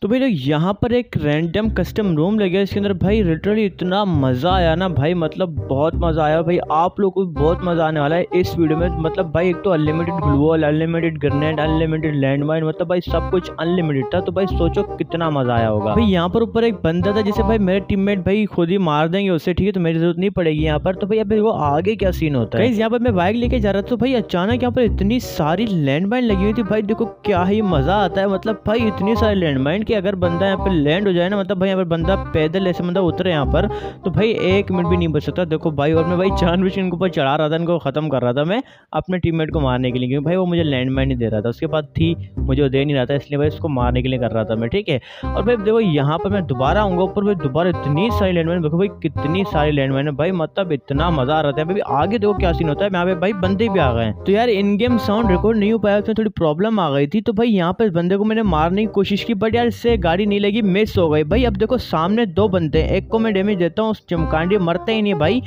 तो भाई लोग यहाँ पर एक रैंडम कस्टम रूम लगे इसके अंदर भाई लिटरली इतना मज़ा आया ना भाई, मतलब बहुत मज़ा आया भाई। आप लोग को भी बहुत मज़ा आने वाला है इस वीडियो में। मतलब भाई एक तो unlimited glue wall, unlimited grenade, unlimited landmine, मतलब भाई सब कुछ अनलिमिटेड था। तो भाई सोचो कितना मज़ा आया होगा भाई। यहाँ पर ऊपर एक बंदा था जिसे भाई मेरे टीममेट भाई खुद ही मार देंगे उससे, ठीक है, तो मेरी जरूरत नहीं पड़ेगी यहाँ पर। तो भाई अब वो आगे क्या सीन होता है। यहाँ पर मैं बाइक लेके जा रहा था तो भाई अचानक यहाँ पर इतनी सारी लैंडमाइन लगी हुई थी भाई। देखो क्या ही मज़ा आता है, मतलब भाई इतनी सारी लैंडमाइन कि अगर बंदा यहाँ पर लैंड हो जाए ना, मतलब भाई यहाँ पर बंदा पैदल ऐसे मतलब उतरे यहाँ पर, तो भाई 1 मिनट भी नहीं बच सकता। देखो भाई, और मैं भाई जानबूझ के इनके ऊपर चढ़ा रहा था, इनको खत्म कर रहा था मैं अपने टीममेट को मारने के लिए, क्योंकि भाई वो मुझे लैंडमाइन नहीं दे रहा था। उसके बाद थी मुझे वो दे नहीं रहा था, इसलिए भाई उसको मारने के लिए कर रहा था मैं, ठीक है। और भाई देखो यहाँ पर मैं दोबारा आऊँगा ऊपर, भाई दोबारा इतनी सारी लैंडमाइन, देखो भाई कितनी सारी लैंडमाइन है भाई, मतलब इतना मजा आ रहा था भाई। आगे देखो क्या सीन होता है, यहाँ पे भाई बंदे भी आ गए हैं। तो यार इन गेम साउंड रिकॉर्ड नहीं हो पाया, उसमें थोड़ी प्रॉब्लम आ गई थी। तो भाई यहाँ पे बंदे को मैंने मारने की कोशिश की, बट यार इससे गाड़ी नहीं लगी, मिस हो गई भाई। अब देखो सामने 2 बंदे हैं, एक को मैं डैमेज देता हूँ, चमकांडी मरता ही नहीं भाई।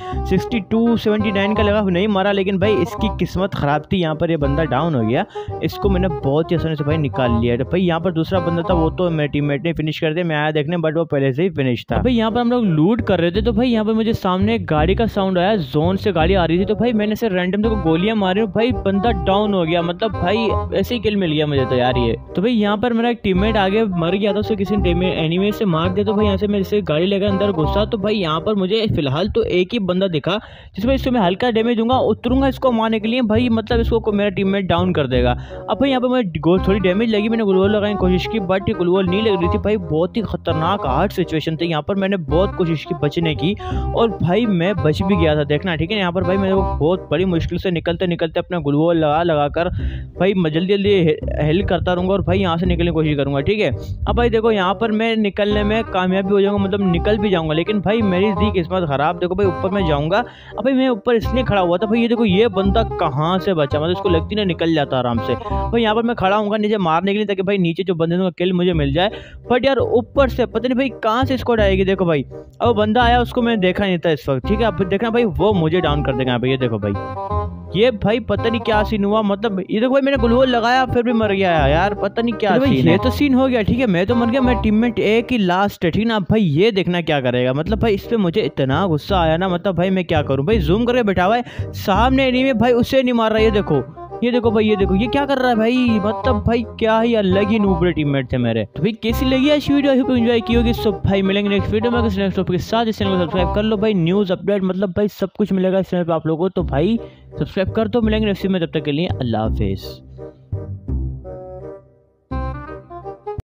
62-79 का लगा, नहीं मरा, लेकिन भाई इसकी किस्मत खराब थी। यहाँ पर ये बंदा डाउन हो गया, इसको मैंने बहुत ही आसानी से भाई निकाल लिया। तो भाई यहाँ पर दूसरा बंदा था, वो तो मेरे टीममेट ने फिनिश कर दिया, मैं आया देखने, बट वो पहले से ही फिनिश था। भाई यहाँ पर हम लोग लूट कर रहे थे, तो भाई यहाँ पर मुझे सामने एक गाड़ी का साउंड आया, जोन से गाड़ी आ रही थी। तो भाई मैंने से रैंडम देखो गोलियां मारी, भाई बंदा डाउन हो गया, मतलब भाई ऐसे ही किल मिल गया मुझे तो यार ये। तो भाई यहाँ पर मेरा एक टीममेट आगे मर गया था, उसे किसी ने एनिमी से मार दिया। तो भाई यहाँ से मैं इसे गाड़ी लेकर अंदर घुसा, तो भाई यहाँ पर मुझे फिलहाल तो एक ही बंदा दिखा जिसमें इससे मैं हल्का डैमेज दूंगा, उतरूंगा इसको मारने के लिए भाई, मतलब इसको मेरा टीममेट डाउन कर देगा। अब भाई यहाँ पर मुझे थोड़ी डैमेज लगी, मैंने ग्लूवॉल लगाने की कोशिश की, बट ग्लूवॉल नहीं लग रही थी भाई। बहुत ही खतरनाक हार्ड सिचुएशन थी यहाँ पर, मैंने बहुत कोशिश की बचने की, और भाई मैं बच भी गया था, देखना ठीक है। यहाँ पर भाई मैं बहुत बड़ी मुश्किल से निकलते निकलते अपना ग्लूवॉल लगा कर भाई जल्दी जल्दी हेल्प करता रहूँगा, और भाई यहाँ से निकलने की कोशिश करूँगा, ठीक है। अब भाई देखो यहाँ पर मैं निकलने में कामयाब भी हो जाऊँगा, मतलब निकल भी जाऊँगा, लेकिन भाई मेरी थी किस्मत खराब। देखो भाई ऊपर मैं जाऊँगा, अब भाई मैं ऊपर इसलिए खड़ा हुआ था भाई, ये देखो ये बंदा कहाँ से बचा, मतलब इसको लगती ना निकल जाता आराम से। भाई यहाँ पर मैं खड़ा हूँ नीचे मारने के लिए, ताकि भाई नीचे जो बंदे का किल मुझे मिल जाए, बट यार ऊपर से पता नहीं भाई कहाँ से स्क्वाड आएगी। देखो भाई अब बंदा आया, उसको मैंने देखा नहीं था इस वक्त, ठीक है। अब देखना भाई वो मुझे डाउन कर देगा भाई, ये देखो भाई, ये भाई पता नहीं क्या सीन हुआ, मतलब ये देखो भाई मैंने ग्लूवॉल लगाया फिर भी मर गया यार, पता नहीं क्या सीन है। ये तो सीन हो गया, ठीक है, मैं तो मर गया, मेरा टीममेट एक ही लास्ट है, ठीक ना। भाई ये देखना क्या करेगा, मतलब भाई इस पे मुझे इतना गुस्सा आया ना, मतलब भाई मैं क्या करूं भाई, जूम करके बैठा हुआ है सामने एनिमी भाई, उससे नहीं मार रहा, ये देखो ये देखो भाई, ये देखो ये क्या कर रहा है भाई, मतलब भाई क्या ही अलग ही नूबड़े टीममेट थे मेरे। तो भाई कैसी लगी आज वीडियो, आई होप एंजॉय की होगी। सो भाई मिलेंगे नेक्स्ट वीडियो में किसी नेक्स्ट टॉपिक के साथ। इस चैनल को सब्सक्राइब कर लो भाई, न्यूज़ अपडेट मतलब भाई सब कुछ मिलेगा इस चैनल पे आप लोगों को, तो भाई सब्सक्राइब कर दो। मिलेंगे नेक्स्ट में, तब तक के लिए अल्लाह हाफिज़।